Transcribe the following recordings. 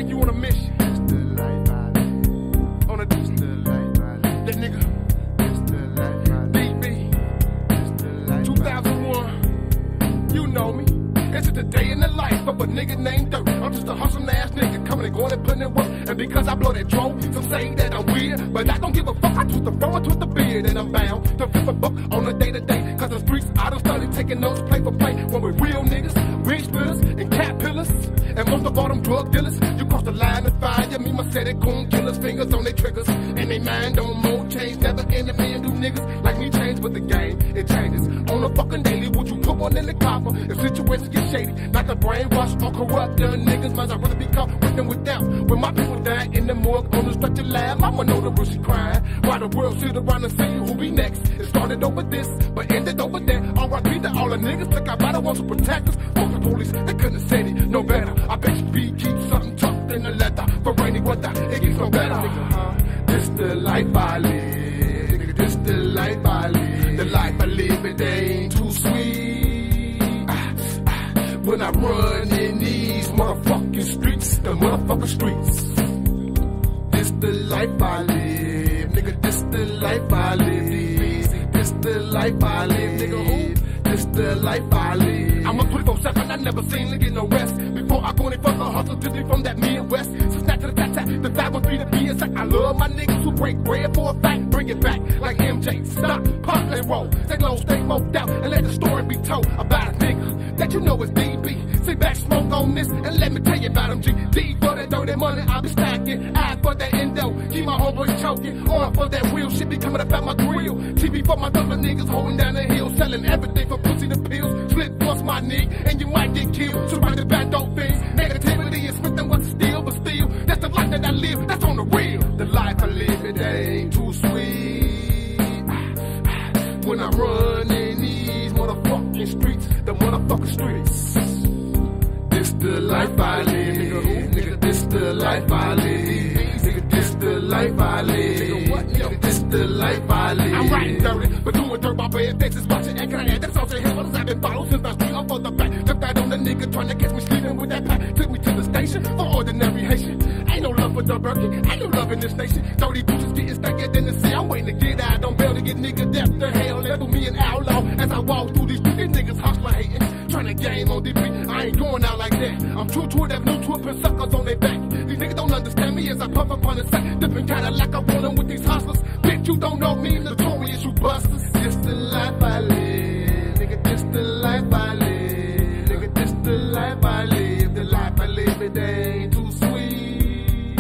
take you on a mission. It's the life I live. On a It's the life I live. that nigga. It's the life I live. DB. It's the life 2001. You know me. This is the day in the life of a nigga named Dirt. I'm just a hustling ass nigga coming and going and putting in work. And because I blow that drone, some say that I'm weird, but I don't give a fuck. I twist the phone, I twist the beard, and I'm bound to flip a book on a day to day. Cause the streets I done started taking notes play for play. When we're real niggas, wig splitters, and cat pillars, and most of all them drug dealers. You cross the line to find you, me my set it coon killers, fingers on their triggers, and they mind don't more change. Never end up being new niggas like me change, but the game it changes on a fucking daily. Would you put one in the copper if situations get shady? Not the brainwash or corrupt young niggas, might I rather be caught with them without. When my people die in the morgue on the stretcher lab, I'ma know the real she crying. While the world sit around and see who be next. It started over this, but ended over there. R.I.P. to all the niggas took out by the ones who protect us. Fuck the police, they couldn't have said it no better. I bet you be keep something tucked in the leather for rainy weather. It gets no better. Nigga, this the life I live. Nigga, this the life I live. The life I live, it ain't too sweet. When I run in these motherfucking streets, the motherfucking streets. This the life I live, nigga, this the life I live. This the life I live, nigga, who? This the life I live. I'm a 24/7, I never seen nigga no rest. Before I go any further, hustle to me from that Midwest. So snap to the tat, the 513 to be exact. I love my niggas who break bread for a fact. Bring it back like MJ, stop, pop, and roll. Stay low, stay moped out, and let the story be told about a nigga that you know is DB. Sit back, smoke on this, and let me tell you about him. D for that dirty money, I'll be stacking. I for that endo, keep my homeboys choking. On for that real shit, be coming about my grill. TV for my other niggas holding down the hill, selling everything from pussy to pills. Slip bust my knee, and you might get killed. So right the back don't things, negativity and Smith and what's still, but still, that's the life that I live, that's on the real. The life I live, it ain't too sweet. When I run in these motherfucking streets, the motherfucking streets. This the life I live, nigga, who? Nigga, this the life I live. Nigga, this the life I live. Nigga, what? Nigga, this the life I live. I'm riding dirty, but doing dirt by bed, faces watching, and can I add that sauce in here? What I've been followed since I street off of the back. Took that on the nigga trying to catch me sleeping with that pack. Took me to the station for ordinary Haitian. Ain't no love for Dirt Burkalypz, ain't no love in this nation. Dirty boots getting stanker than the sea. I'm waiting to get out on bail to get nigga death to hell. Level me an outlaw as I walk through these streets. These niggas hustler hating, trying to game on DB. I ain't going out like that. I'm true to it, new to it, put suckers on their back. These niggas don't understand me as I puff up on the sack. Dipping kinda like I'm rolling with these hustlers. Bitch, you don't know me, notorious, you busters. This the life I live, nigga, this the life I live. Nigga, this the life I live. The life I live, it ain't too sweet.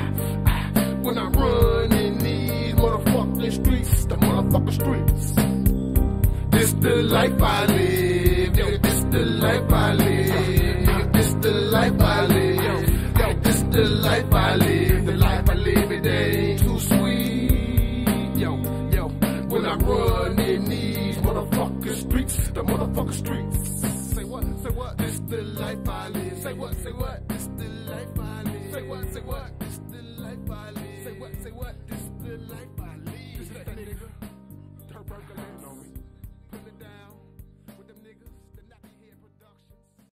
When I run in these motherfucking streets, the motherfucking streets. This the life I live, nigga, this the life I live. Nigga, this the life I live. Yo, this the life I live. The life I live, it ain't too sweet. Yo, when I run in these motherfucking streets, the motherfucking streets. Say what, say what? This the life I live. Say what, say what? This the life I live. Say what, say what? This the life I live. Say what, say what? This the life I live.